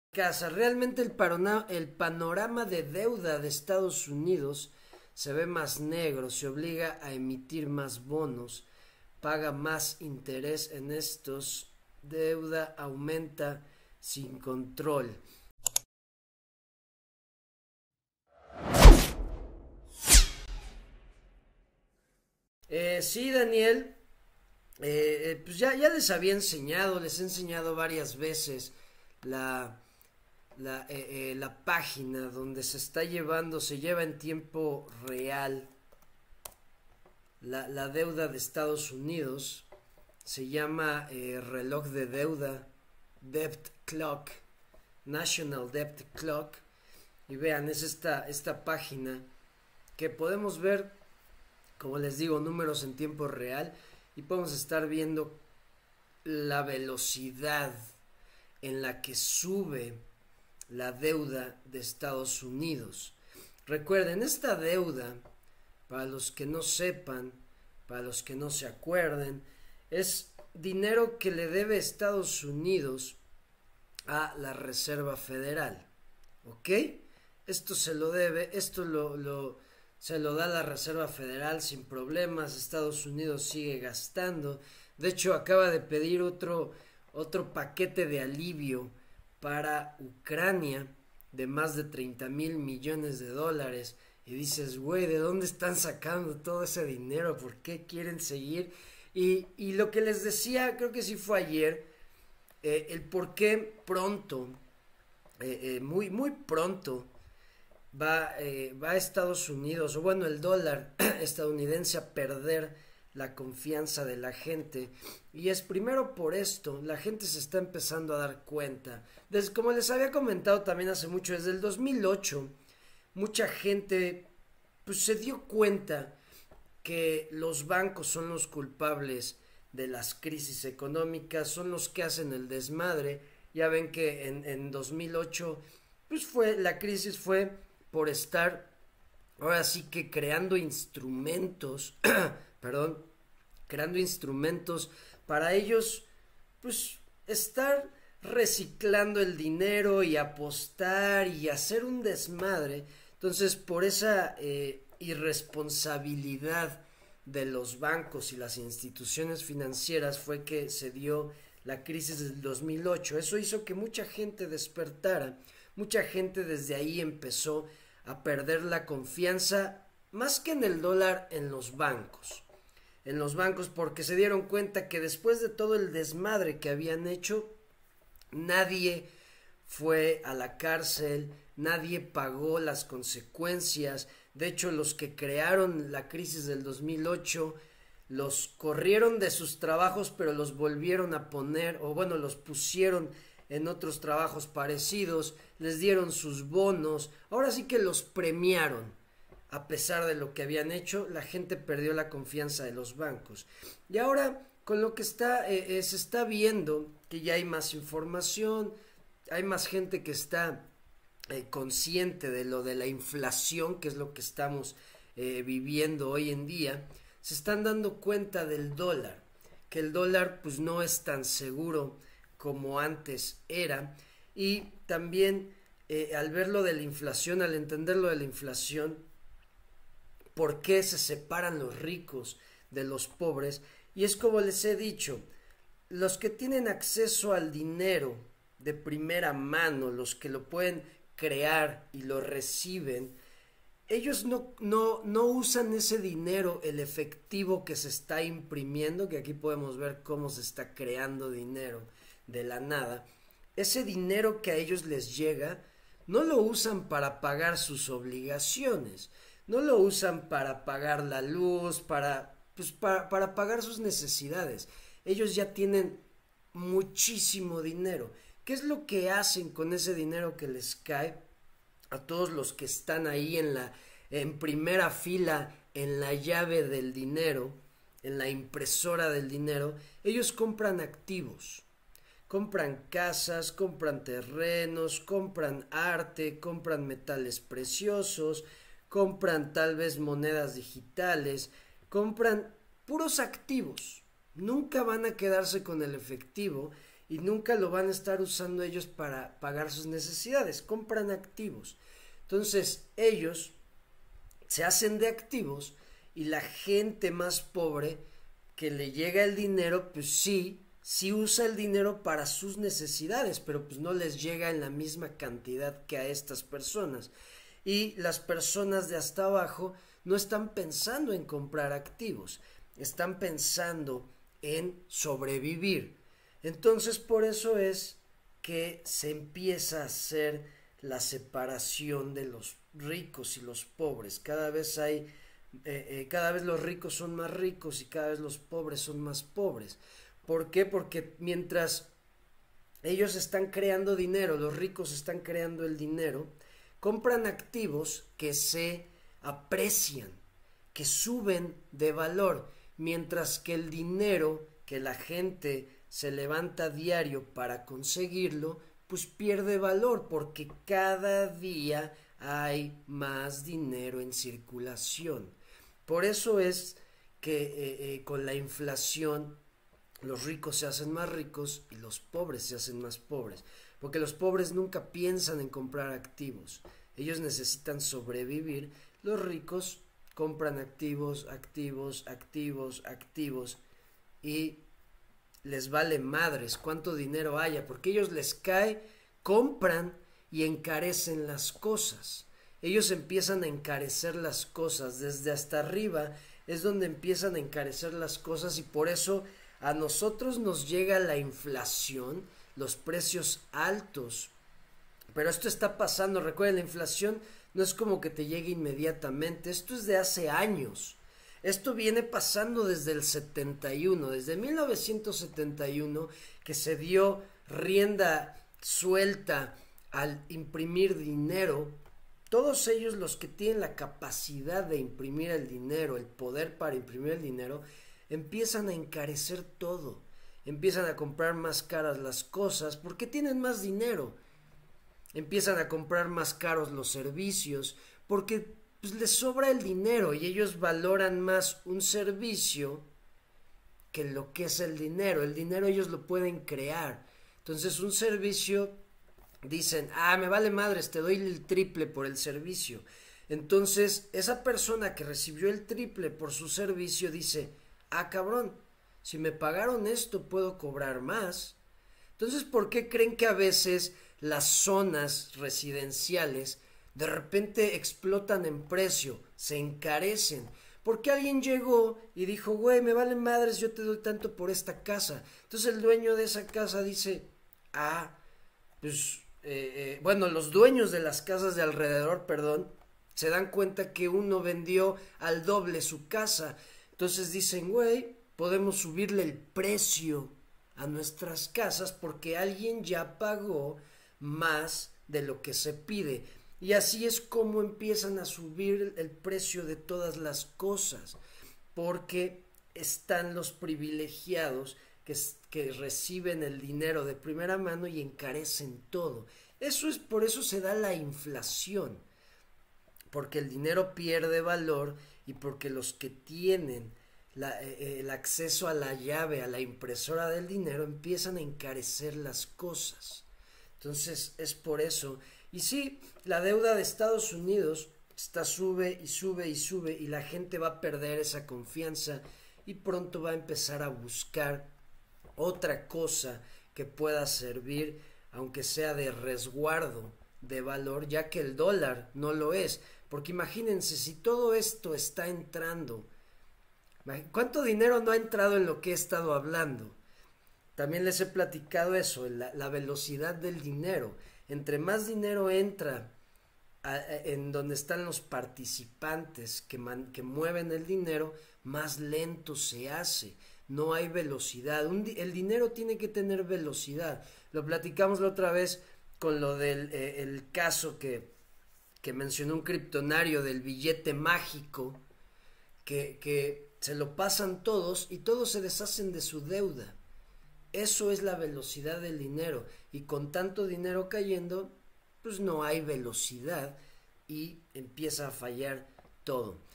Casa. Realmente el panorama de deuda de Estados Unidos se ve más negro, se obliga a emitir más bonos, paga más interés en estos, deuda aumenta sin control. Sí, Daniel, pues ya les había enseñado, les he enseñado varias veces la, la página donde se está llevando, se lleva en tiempo real la deuda de Estados Unidos. Se llama reloj de deuda, Debt Clock, National Debt Clock. Y vean, es esta página que podemos ver, como les digo, números en tiempo real y podemos estar viendo la velocidad en la que sube la deuda de Estados Unidos. Recuerden, esta deuda, para los que no sepan, para los que no se acuerden, es dinero que le debe Estados Unidos a la Reserva Federal. ¿Ok? Esto se lo debe, se lo da la Reserva Federal sin problemas. Estados Unidos sigue gastando. De hecho, acaba de pedir otro paquete de alivio para Ucrania de más de 30,000 millones de dólares. Y dices, güey, ¿de dónde están sacando todo ese dinero? ¿Por qué quieren seguir? Y lo que les decía, creo que sí fue ayer, el por qué pronto, muy pronto, va a Estados Unidos, o bueno, el dólar estadounidense a perder la confianza de la gente. Y es primero por esto, la gente se está empezando a dar cuenta. Como les había comentado también hace mucho, desde el 2008, mucha gente pues se dio cuenta que los bancos son los culpables de las crisis económicas, son los que hacen el desmadre. Ya ven que en 2008 pues la crisis fue por estar ahora sí que creando instrumentos, perdón, creando instrumentos para ellos pues estar reciclando el dinero y apostar y hacer un desmadre. Entonces, por esa irresponsabilidad de los bancos y las instituciones financieras fue que se dio la crisis del 2008. Eso hizo que mucha gente despertara, mucha gente desde ahí empezó a perder la confianza, más que en el dólar, en los bancos. En los bancos, porque se dieron cuenta que después de todo el desmadre que habían hecho, nadie fue a la cárcel, nadie pagó las consecuencias. De hecho, los que crearon la crisis del 2008 los corrieron de sus trabajos, pero los volvieron a poner, o bueno, los pusieron en otros trabajos parecidos, les dieron sus bonos, ahora sí que los premiaron. A pesar de lo que habían hecho, la gente perdió la confianza de los bancos. Y ahora, con lo que se está viendo, que ya hay más información, hay más gente que está consciente de lo de la inflación, que es lo que estamos viviendo hoy en día, se están dando cuenta del dólar, que el dólar pues no es tan seguro como antes era. Y también al ver lo de la inflación, al entender lo de la inflación, por qué se separan los ricos de los pobres, y es como les he dicho, los que tienen acceso al dinero de primera mano, los que lo pueden crear y lo reciben, ellos no usan ese dinero, el efectivo que se está imprimiendo, que aquí podemos ver cómo se está creando dinero de la nada. Ese dinero que a ellos les llega, no lo usan para pagar sus obligaciones, no lo usan para pagar la luz, para pagar sus necesidades. Ellos ya tienen muchísimo dinero. ¿Qué es lo que hacen con ese dinero que les cae? A todos los que están ahí en primera fila, en la llave del dinero, en la impresora del dinero, ellos compran activos, compran casas, compran terrenos, compran arte, compran metales preciosos, compran tal vez monedas digitales, compran puros activos. Nunca van a quedarse con el efectivo y nunca lo van a estar usando ellos para pagar sus necesidades, compran activos. Entonces ellos se hacen de activos y la gente más pobre que le llega el dinero, pues sí usa el dinero para sus necesidades, pero pues no les llega en la misma cantidad que a estas personas. Y las personas de hasta abajo no están pensando en comprar activos, están pensando en sobrevivir. Entonces por eso es que se empieza a hacer la separación de los ricos y los pobres. Cada vez los ricos son más ricos y cada vez los pobres son más pobres. ¿Por qué? Porque mientras ellos están creando dinero, los ricos están creando el dinero, compran activos que se aprecian, que suben de valor, mientras que el dinero que la gente se levanta a diario para conseguirlo, pues pierde valor porque cada día hay más dinero en circulación. Por eso es que con la inflación los ricos se hacen más ricos y los pobres se hacen más pobres, porque los pobres nunca piensan en comprar activos, ellos necesitan sobrevivir, los ricos compran activos, activos, activos, activos y les vale madres cuánto dinero haya, porque ellos les cae, compran y encarecen las cosas. Ellos empiezan a encarecer las cosas, desde hasta arriba es donde empiezan a encarecer las cosas y por eso a nosotros nos llega la inflación, los precios altos. Pero esto está pasando, recuerden, la inflación no es como que te llegue inmediatamente, esto es de hace años. Esto viene pasando desde el 71, desde 1971, que se dio rienda suelta al imprimir dinero. Todos ellos, los que tienen la capacidad de imprimir el dinero, el poder para imprimir el dinero, empiezan a encarecer todo, empiezan a comprar más caras las cosas porque tienen más dinero, empiezan a comprar más caros los servicios porque pues les sobra el dinero y ellos valoran más un servicio que lo que es el dinero. El dinero ellos lo pueden crear. Entonces un servicio dicen, me vale madres, te doy el triple por el servicio. Entonces esa persona que recibió el triple por su servicio dice, cabrón, si me pagaron esto puedo cobrar más. Entonces, ¿por qué creen que a veces las zonas residenciales de repente explotan en precio, se encarecen? Porque alguien llegó y dijo, güey, me valen madres, yo te doy tanto por esta casa. Entonces el dueño de esa casa dice, pues, bueno, los dueños de las casas de alrededor, perdón, se dan cuenta que uno vendió al doble su casa. Entonces dicen, güey, podemos subirle el precio a nuestras casas porque alguien ya pagó más de lo que se pide. Y así es como empiezan a subir el precio de todas las cosas, porque están los privilegiados que reciben el dinero de primera mano y encarecen todo. Por eso se da la inflación, porque el dinero pierde valor y porque los que tienen el acceso a la llave, a la impresora del dinero, empiezan a encarecer las cosas. Entonces es por eso. Y sí, la deuda de Estados Unidos sube y sube y sube y la gente va a perder esa confianza y pronto va a empezar a buscar otra cosa que pueda servir, aunque sea de resguardo de valor, ya que el dólar no lo es. Porque imagínense, si todo esto está entrando, ¿cuánto dinero no ha entrado en lo que he estado hablando? También les he platicado eso, la velocidad del dinero. Entre más dinero entra en donde están los participantes que mueven el dinero, más lento se hace. No hay velocidad. El dinero tiene que tener velocidad. Lo platicamos la otra vez con lo del el caso que mencionó un criptonario del billete mágico, que se lo pasan todos y todos se deshacen de su deuda. Eso es la velocidad del dinero, y con tanto dinero cayendo, pues no hay velocidad y empieza a fallar todo.